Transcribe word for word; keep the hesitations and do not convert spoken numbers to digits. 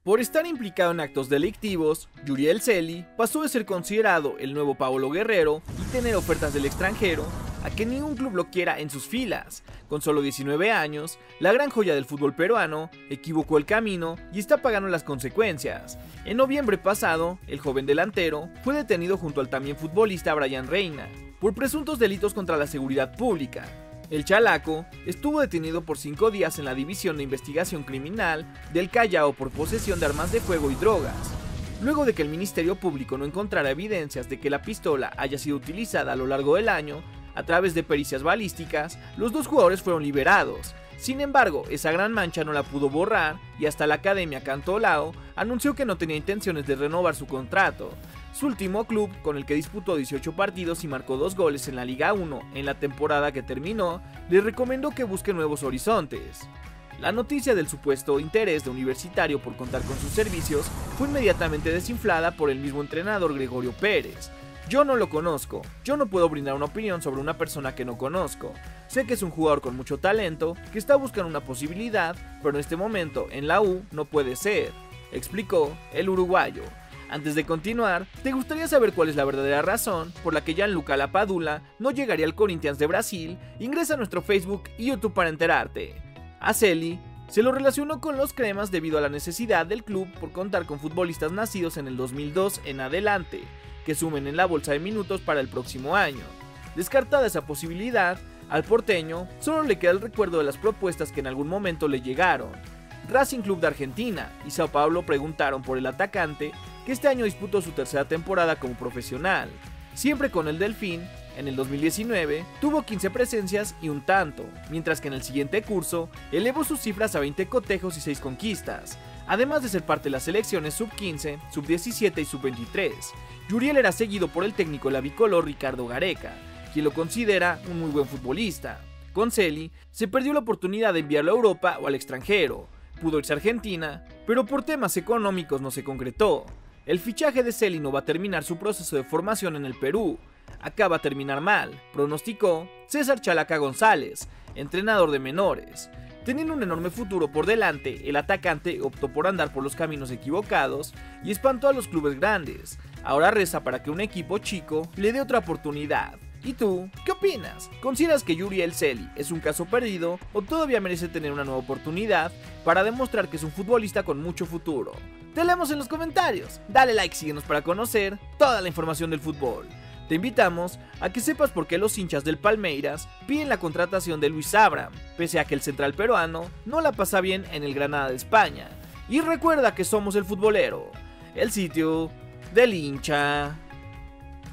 Por estar implicado en actos delictivos, Yuriel Celi pasó de ser considerado el nuevo Paolo Guerrero y tener ofertas del extranjero a que ningún club lo quiera en sus filas. Con solo diecinueve años, la gran joya del fútbol peruano equivocó el camino y está pagando las consecuencias. En noviembre pasado, el joven delantero fue detenido junto al también futbolista Brian Reina por presuntos delitos contra la seguridad pública. El chalaco estuvo detenido por cinco días en la División de Investigación Criminal del Callao por posesión de armas de fuego y drogas. Luego de que el Ministerio Público no encontrara evidencias de que la pistola haya sido utilizada a lo largo del año, a través de pericias balísticas, los dos jugadores fueron liberados. Sin embargo, esa gran mancha no la pudo borrar y hasta la Academia Cantolao anunció que no tenía intenciones de renovar su contrato. Su último club, con el que disputó dieciocho partidos y marcó dos goles en la Liga uno en la temporada que terminó, le recomendó que busque nuevos horizontes. La noticia del supuesto interés de Universitario por contar con sus servicios fue inmediatamente desinflada por el mismo entrenador Gregorio Pérez. Yo no lo conozco, yo no puedo brindar una opinión sobre una persona que no conozco. Sé que es un jugador con mucho talento, que está buscando una posibilidad, pero en este momento en la U no puede ser, explicó el uruguayo. Antes de continuar, ¿te gustaría saber cuál es la verdadera razón por la que Gianluca Lapadula no llegaría al Corinthians de Brasil? Ingresa a nuestro Facebook y YouTube para enterarte. A Celi se lo relacionó con los cremas debido a la necesidad del club por contar con futbolistas nacidos en el dos mil dos en adelante, que sumen en la bolsa de minutos para el próximo año. Descartada esa posibilidad, al porteño solo le queda el recuerdo de las propuestas que en algún momento le llegaron. Racing Club de Argentina y Sao Paulo preguntaron por el atacante, que este año disputó su tercera temporada como profesional. Siempre con el Delfín, en el dos mil diecinueve tuvo quince presencias y un tanto, mientras que en el siguiente curso elevó sus cifras a veinte cotejos y seis conquistas, además de ser parte de las selecciones sub quince, sub diecisiete y sub veintitrés. Yuriel era seguido por el técnico labicolor Ricardo Gareca, quien lo considera un muy buen futbolista. Con Celi se perdió la oportunidad de enviarlo a Europa o al extranjero. Pudo irse a Argentina, pero por temas económicos no se concretó. El fichaje de Celi no va a terminar su proceso de formación en el Perú. Acaba a terminar mal, pronosticó César Chalaca González, entrenador de menores. Teniendo un enorme futuro por delante, el atacante optó por andar por los caminos equivocados y espantó a los clubes grandes. Ahora reza para que un equipo chico le dé otra oportunidad. ¿Y tú? ¿Qué opinas? ¿Consideras que Yuriel Celi es un caso perdido o todavía merece tener una nueva oportunidad para demostrar que es un futbolista con mucho futuro? Te leemos en los comentarios. Dale like, síguenos para conocer toda la información del fútbol. Te invitamos a que sepas por qué los hinchas del Palmeiras piden la contratación de Luis Abraham, pese a que el central peruano no la pasa bien en el Granada de España. Y recuerda que somos el futbolero, el sitio del hincha.